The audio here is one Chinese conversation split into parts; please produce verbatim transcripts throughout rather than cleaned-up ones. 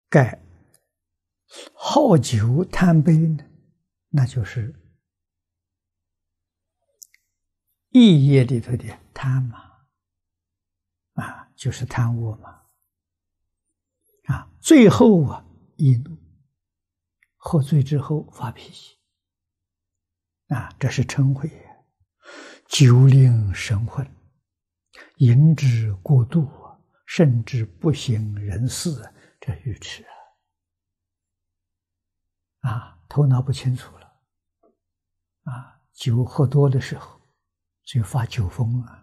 盖好酒贪杯呢，那就是意业里头的贪嘛，啊，就是贪污嘛，啊，最后啊，易怒，喝醉之后发脾气，啊，这是嗔恚，酒令神昏，饮之过度，甚至不省人事，这愚痴啊！啊，头脑不清楚了，啊，酒喝多的时候就发酒疯啊！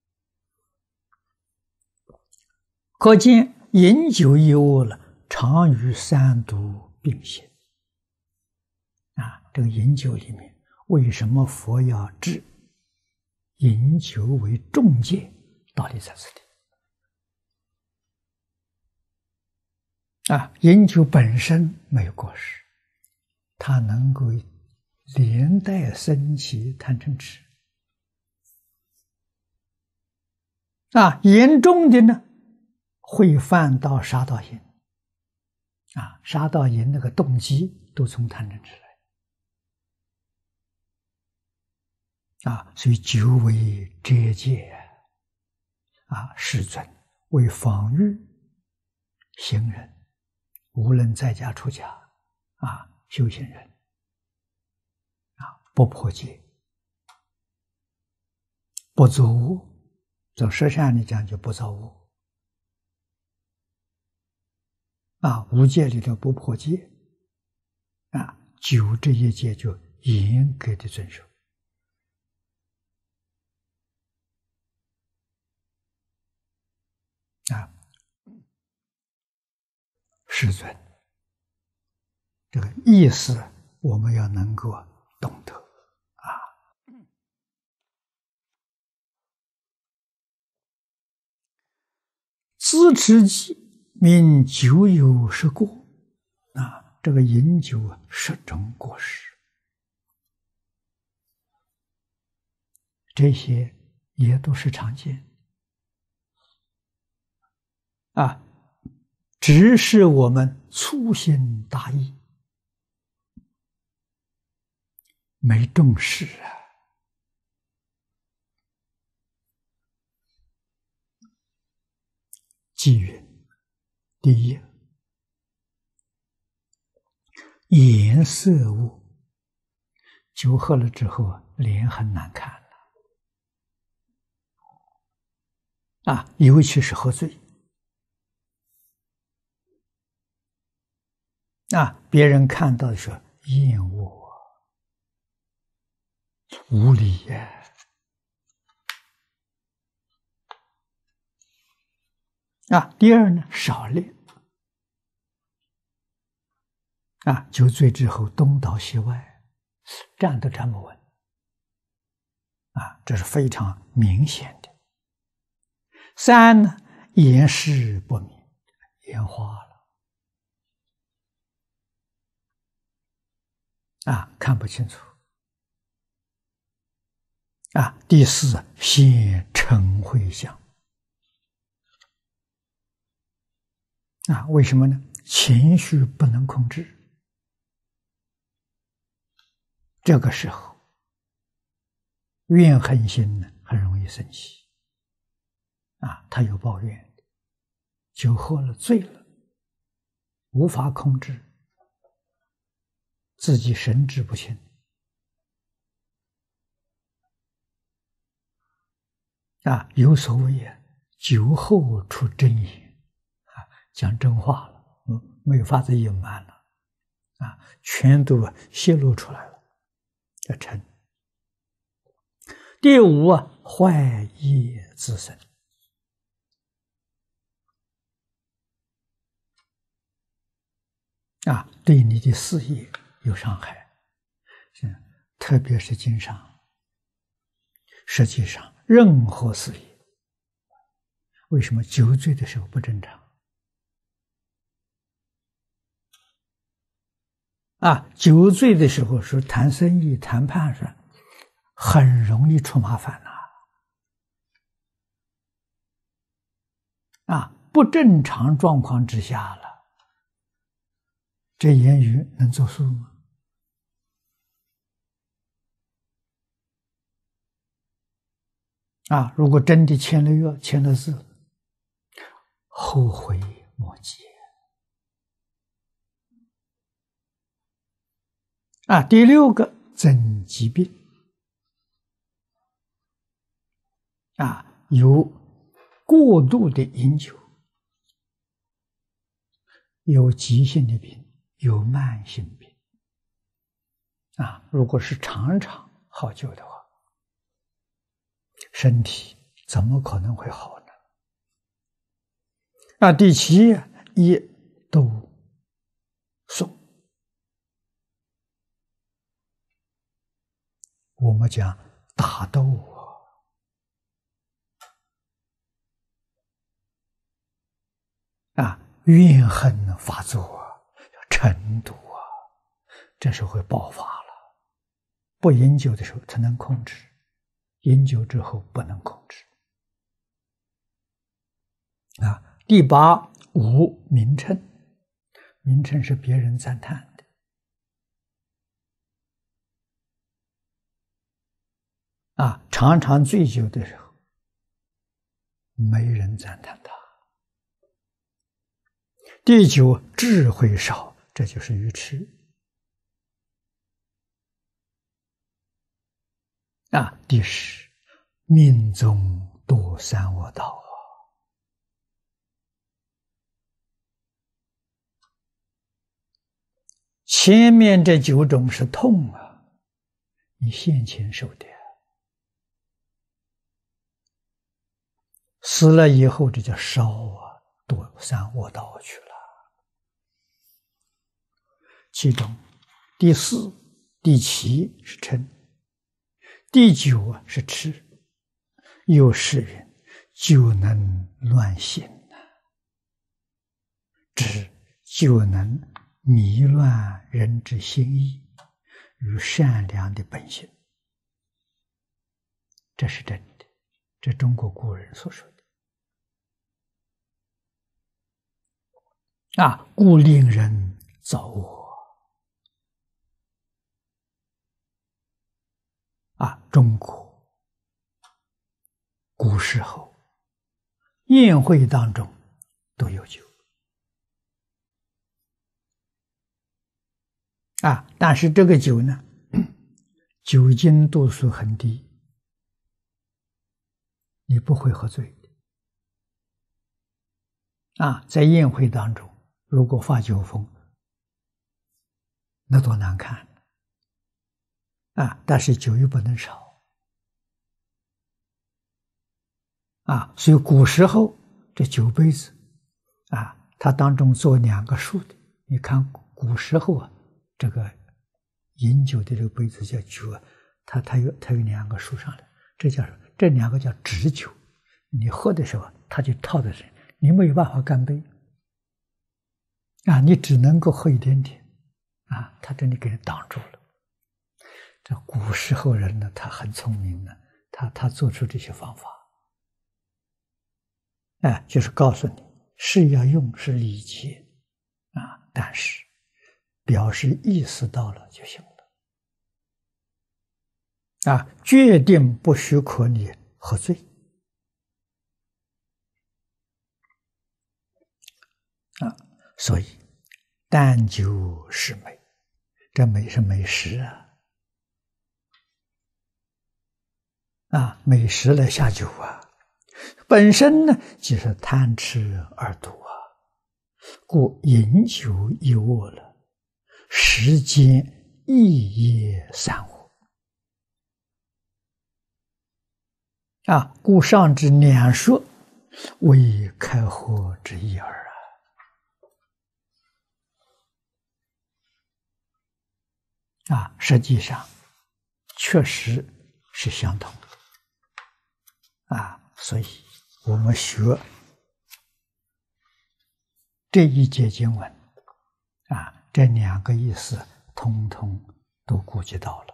可见饮酒一恶了，常与三毒并行。啊，这个饮酒里面，为什么佛要治饮酒为重戒？道理在这里。啊，饮酒本身没有过失，它能够连带生起贪嗔痴。啊，严重的呢，会犯到杀盗淫。啊，杀盗淫那个动机都从贪嗔痴来。啊，所以酒为遮戒啊，世尊为防御行人，无论在家出家啊，修行人啊，不破戒，不作恶，从实相里讲就不造恶啊，无戒里头不破戒啊，酒这一戒就严格的遵守。啊，世尊，这个意思我们要能够懂得啊。自持己名酒有失过啊，这个饮酒啊，十种过失，这些也都是常见。啊，只是我们粗心大意，没重视啊。偈云：第一，颜色恶，酒喝了之后啊，脸很难看了啊，尤其是喝醉。啊，别人看到的时候厌恶无理呀！啊，第二呢，少练啊，酒醉之后东倒西歪，站都站不稳啊，这是非常明显的。三呢，眼视不明，眼花了。啊，看不清楚。啊，第四，现嗔恚相。啊，为什么呢？情绪不能控制，这个时候怨恨心呢很容易生气。啊，他有抱怨，酒喝了醉了，无法控制。自己神志不清啊，有所谓啊，酒后出真言啊，讲真话了，嗯，没有法子隐瞒了啊，全都啊泄露出来了，叫嗔。第五啊，坏业自生啊，对你的事业有伤害，特别是经商。实际上，任何事业，为什么酒醉的时候不正常？啊，酒醉的时候是谈生意、谈判上，很容易出麻烦呐。啊，不正常状况之下了， 这言语能作数吗？啊，如果真的签了约、签了字，后悔莫及。啊，第六个增疾病。啊，有过度的饮酒，有急性的病，有慢性病。啊，如果是常常好酒的话，身体怎么可能会好呢？啊，第七，一斗颂。我们讲打斗啊，啊，怨恨发作啊，嗔毒啊，这时候会爆发了。不饮酒的时候才能控制，饮酒之后不能控制。啊，第八，无名称。名称是别人赞叹的。啊，常常醉酒的时候，没人赞叹他。第九，智慧少，这就是愚痴。啊，第十，命中堕三恶道。前面这九种是痛啊，你现前受的。死了以后，这叫烧啊，堕三恶道去了。其中，第四、第七是嗔，第九啊是痴。又是云：酒能乱心呐，知酒能迷乱人之心意与善良的本性。这是真的，这中国古人所说的。啊，故令人造恶。啊，中国古时候宴会当中都有酒。啊，但是这个酒呢，酒精度数很低，你不会喝醉的。啊，在宴会当中，如果发酒疯，那多难看啊！但是酒又不能少啊，所以古时候这酒杯子啊，它当中做两个竖的。你看古时候啊，这个饮酒的这个杯子叫酒啊，它它有它有两个竖上来，这叫这两个叫直酒。你喝的时候，它就套在这里，你没有办法干杯啊，你只能够喝一点点啊，它这里给你挡住了。这古时候人呢，他很聪明的，他他做出这些方法，哎，就是告诉你是要用是礼节啊，但是表示意识到了就行了啊，决定不许可你喝醉啊，所以淡酒是美，这美是美食啊。啊，美食来下酒啊，本身呢就是贪吃而毒啊，故饮酒一恶了，时间一夜三恶啊，故上之两说，为开火之意耳啊！啊，实际上确实是相同的。啊，所以我们学这一节经文，啊，这两个意思通通都顾及到了。